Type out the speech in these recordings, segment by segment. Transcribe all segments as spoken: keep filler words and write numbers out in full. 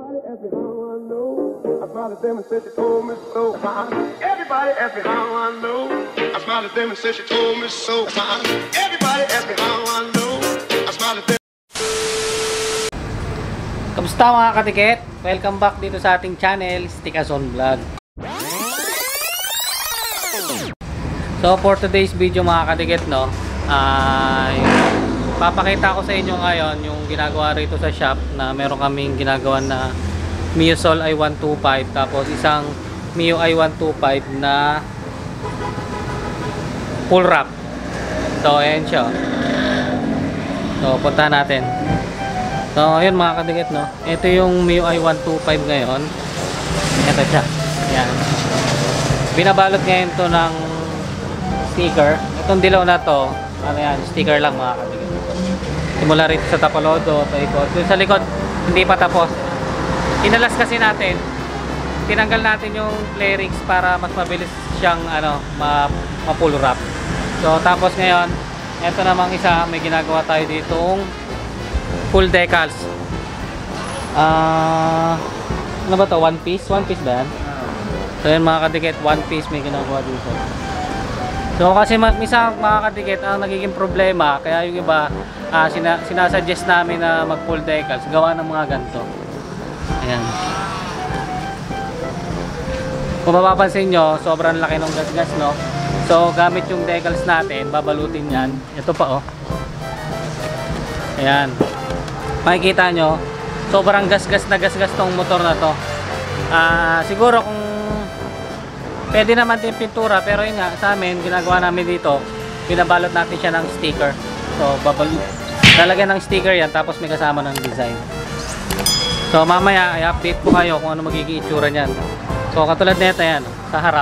Everybody ask me how I know. I smiled at them and said she told me so. Everybody ask me how I know. I smiled at them and said she told me so. Everybody ask me how I know. I smiled at them. Kamusta mga katikit? Welcome back dito sa ating channel, Stikazon Vlog. So for today's video mga katikit, no, ay papakita ko sa inyo ngayon yung ginagawa rito sa shop na meron kaming ginagawa na Miosol i one twenty-five, tapos isang Mio i one twenty-five na full wrap. So ayan siya. So punta natin. So ayun mga katikit, no, ito yung Mio i one twenty-five ngayon. Ito siya. Ayan. Binabalot ngayon to ng sticker. Itong dilaw na to, ano yan, sticker lang mga katikit. Simula rito sa tapalodo, sa ikot. Yung sa likod, hindi pa tapos. Inalas kasi natin, tinanggal natin yung playrings para mas mabilis siyang ano, ma-full wrap. So tapos ngayon, ito namang isa, may ginagawa tayo ditong full decals. Ah, uh, ano ba to? One piece? One piece ba yan? So yun mga kadikit, one piece may ginagawa dito. So kasi misa mga kadikit, ang nagiging problema, kaya yung iba uh, sina sinasuggest namin na mag full decals, gawa ng mga ganito. Ayan. Kung mapapansin nyo, sobrang laki ng gasgas, no? So gamit yung decals natin, babalutin yan. Ito pa, oh. Ayan. Makikita nyo, sobrang gasgas na gasgas tong motor na to. Uh, siguro kung pwede naman din pintura, pero yun nga, sa amin, ginagawa namin dito, binabalot natin siya ng sticker. So, babalot, lalagyan ng sticker yan, tapos may kasama ng design. So, mamaya, i-update ko kayo kung ano magiging itsura niyan. So, katulad nito yan, sa harap.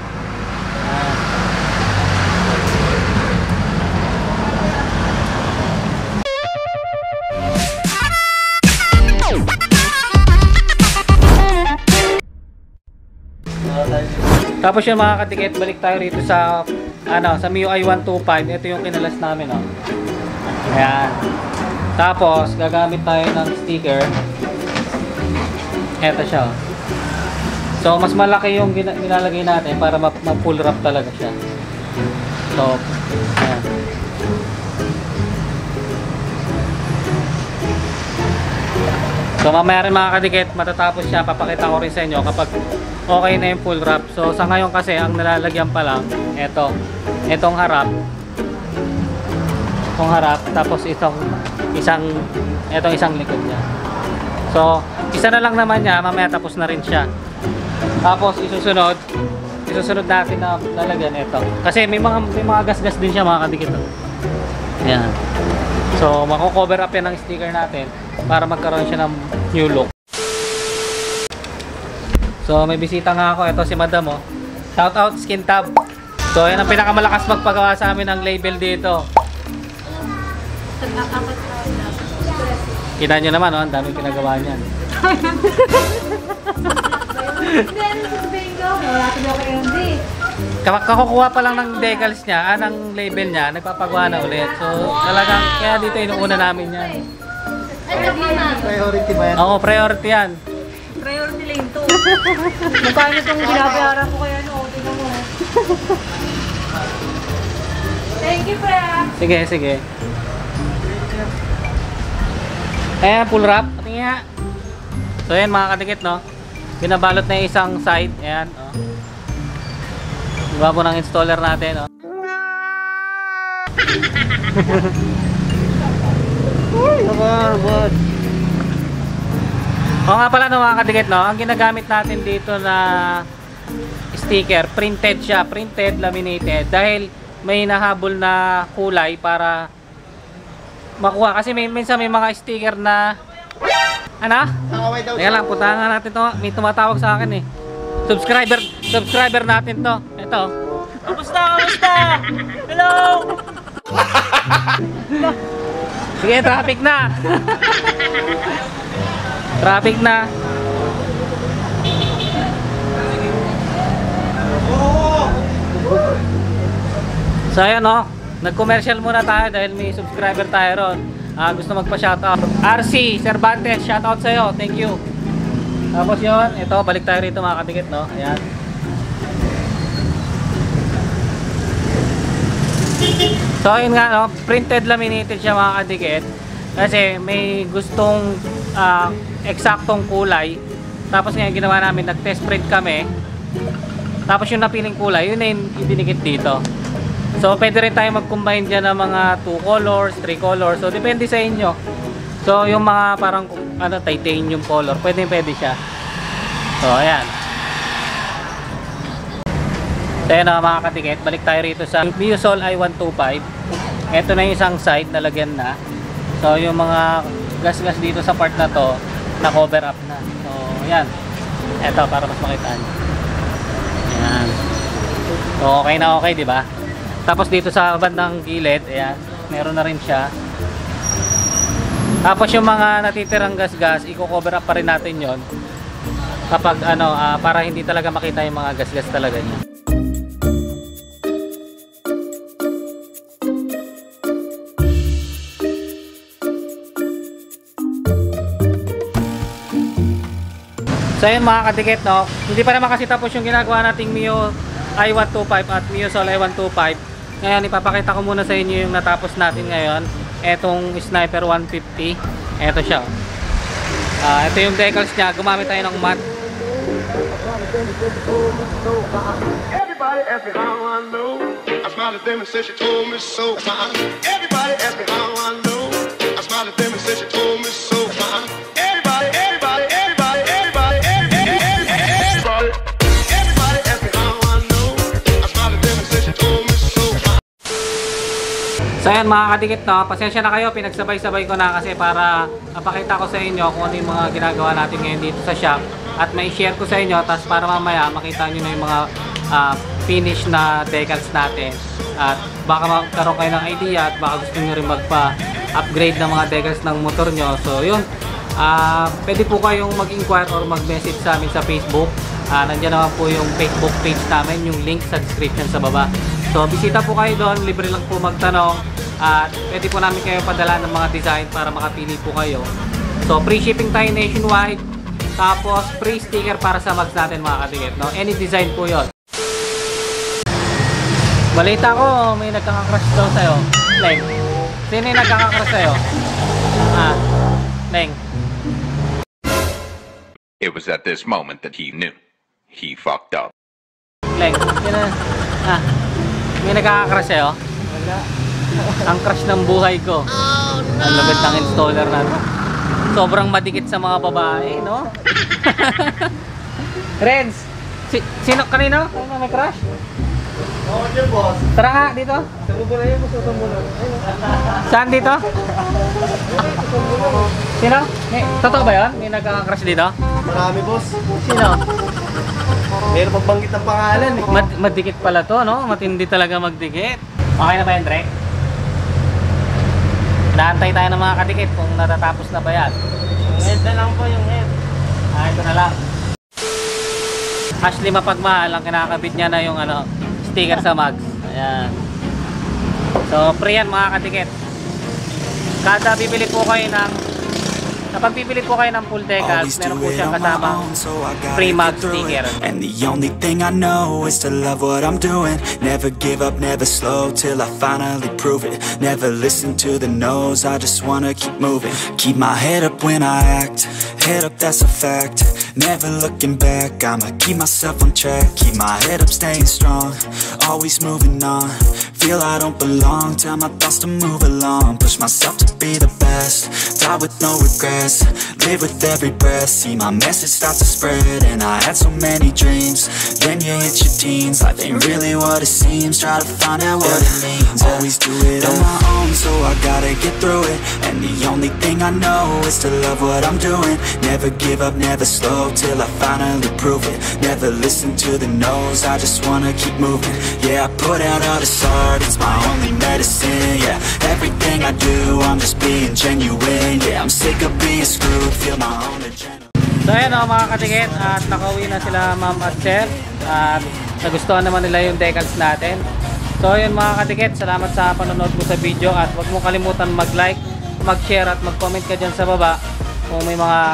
Tapos yung mga katikit, balik tayo rito sa ano, sa Mio i one twenty-five. Ito yung kinalas namin, oh. Ayan. Tapos gagamit tayo ng sticker. Ito siya, oh. So mas malaki yung nilalagay natin para ma-full wrap talaga siya. So ayan. So mamaya rin mga kadikit, matatapos siya, papakita ko rin sa inyo kapag okay na yung full wrap. So sa ngayon kasi, ang nalalagyan pa lang, eto, etong harap, itong harap, tapos itong isang, etong isang likod niya. So isa na lang naman niya, mamaya tapos na rin siya. Tapos isusunod, isusunod natin na lalagyan ito. Kasi may mga, may mga gas-gas din siya mga kadikit. Ayan. So mako-cover up yan ng sticker natin para magkaroon siya ng new look. So may bisita nga ako, ito si Madam, oh. Shout out Skin Tab. So yan ang pinakamalakas magpagawa sa amin ng label dito. Kita nyo naman, oh, ang daming pinagawa niyan. Kakukuha pa lang ng decals niya, ah, ng label niya, nagpapagawa na ulit. So talagang kaya dito inuuna namin yan. Priority ba yan? Oo, priority yan. Priority lane to. Magkano itong binabayaran ko kaya no? Tingnan mo. Thank you, Fred. Sige, sige. Ayan, full wrap. Patingin nga. So ayan mga kadikit, no? Binabalot na yung isang side. Ayan, oh. Diba po ng installer natin, oh. Uy, nakarbad. O nga pala, no, mga kadikit, no? Ang ginagamit natin dito na sticker, printed siya. Printed, laminated. Dahil may nahabol na kulay para makuha. Kasi may, minsan may mga sticker na ano? Teka lang, puntahan nga natin to. May tumatawag sa akin, eh. Subscriber, subscriber natin to. Ito. Kamusta? Kamusta? Hello! Sige, traffic na. Traffic na. So ayan, oh, nag-commercial muna tayo dahil may subscriber tayo ron. uh, Gusto magpa-shoutout. R C Cervantes, shoutout sa'yo. Thank you. Tapos yun, ito, balik tayo rito mga kadikit, no? Ayan. So ayun nga, no? Printed laminated siya mga kadikit. Kasi may gustong uh, eksaktong kulay. Tapos ngayon ginawa namin, nag-test print kami. Tapos yung napiling kulay, yun na yung dinikit dito. So pwede rin tayo mag-combine dyan ng mga two colors, three colors. So depende sa inyo. So yung mga parang ano, titanium color, pwede pwede siya. So ayan. So ayan na mga katikit, balik tayo rito sa Miusol i one twenty-five. Ito na yung isang side, nalagyan na. So yung mga gas-gas dito sa part na to, na cover up na. So ayan. Ito para mas makita nyo. Ayan. So okay na okay, di ba? Tapos dito sa bandang gilid, ayan, meron na rin siya. Tapos yung mga natitirang gas-gas, i-cover up pa rin natin yon. Kapag ano, uh, para hindi talaga makita yung mga gas-gas talaga niya. So yun mga kadikit, no? Hindi pa naman kasi tapos yung ginagawa nating Mio i one twenty-five at Miusol i one twenty-five. Ngayon ipapakita ko muna sa inyo yung natapos natin ngayon. Etong Sniper one fifty. Eto siya. Uh, ito yung decals niya. Gumamit tayo ng matte. Everybody ask me how I know. I smiled at them and said she told me so. Everybody ask me how I know. I smiled at them and said she told me so. Everybody, everybody, everybody, everybody, everybody, everybody, everybody ask me how I know. I smiled at them and said she told me so. So ayan mga kadikit, no? Pasensya na kayo, pinagsabay-sabay ko na kasi para mapakita ko sa inyo kung ano yung mga ginagawa natin ngayon dito sa shop. At may share ko sa inyo, tapos para mamaya makita nyo na yung mga uh, finish na decals natin. At baka magkaroon kayo ng idea at baka gusto nyo rin magpa-upgrade ng mga decals ng motor nyo. So yun, uh, pwede po kayong mag-inquire or mag-message sa amin sa Facebook. Uh, nandiyan naman po yung Facebook page namin, yung link sa description sa baba. So bisita po kayo doon, libre lang po magtanong. At pwede po namin kayo padala ng mga design para makapili po kayo. So free shipping tayo nationwide. Tapos free sticker para sa mags natin mga kadikit, no? Any design po yon. Balita ko may nagkaka-crush daw sa'yo, Leng. Sino yung nagkaka-crush sa'yo? Ah, Leng. It was at this moment that he knew. He fucked up. Leng, sino? Ah, may nagkaka-crush sa'yo? Ang crush ng buhay ko. Oh, no. Ang lagat ng installer natin. Sobrang madikit sa mga babae, no? Renz, si sino kanino? Kanino may crush? Oo, dyan boss. Tara nga, dito. Saan mo na yun? Masutang mo na. Saan dito? Sino? May, totoo ba yun? May nagkaka-crush dito? Marami boss. Sino? Mayroon pagbanggit ng pangalan eh. Mad madikit pala to, no? Matindi talaga magdikit. Okay na ba yan, Drek? Naantay tayo ng mga kadikit kung natatapos na ba yan. Yung head na lang po, yung head. Ah, ito na lang. Ashley Mapagmahal, ang kinakabit niya na yung ano, sticker sa mags. Ayan. So, free yan mga kadikit. Kada bibili po kayo ng kapag bibili po kayo ng full decals, meron po siyang kasamang free mag sticker. And the only thing I know is to love what I'm doing. Never give up, never slow till I finally prove it. Never listen to the no's, I just wanna keep moving. Keep my head up when I act, head up that's a fact. Never looking back, I'ma keep myself on track. Keep my head up staying strong, always moving on. Feel I don't belong, tell my thoughts to move along. Push myself to be the best, die with no regrets. Live with every breath, see my message start to spread. And I had so many dreams, then you hit your teens. Life ain't really what it seems, try to find out what it means. Always do it on my own, so I gotta get through it. And the only thing I know is to love what I'm doing. Never give up, never slow till I finally prove it. Never listen to the no's, I just wanna keep moving. Yeah, I put out all this art, it's my only medicine. Yeah, everything I do, I'm just being genuine. Yeah, I'm sick of being screwed, feel my own adrenaline. So ayan o mga kadikit, at nakauwi na sila ma'am at sir. At nagustuhan naman nila yung decals natin. So yun mga kadikit, salamat sa panonood mo sa video. At huwag mo kalimutan mag-like, mag-share at mag-comment ka dyan sa baba kung may mga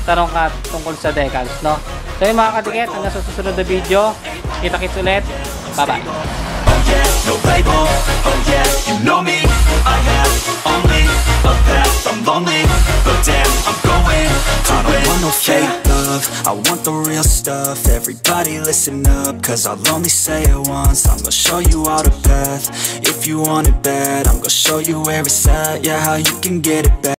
magtanong ka tungkol sa decals, no? So yun mga kadikit, hanggang sa susunod na video. Kita-kits ulit. Bye-bye. Oh yeah, no label, oh yeah, you know me. I have only a path, I'm lonely, but damn, I'm going to I don't want no fake love, I want the real stuff. Everybody listen up, cause I'll only say it once. I'm gonna show you all the path. If you want it bad, I'm gonna show you where it's at. Yeah, how you can get it back.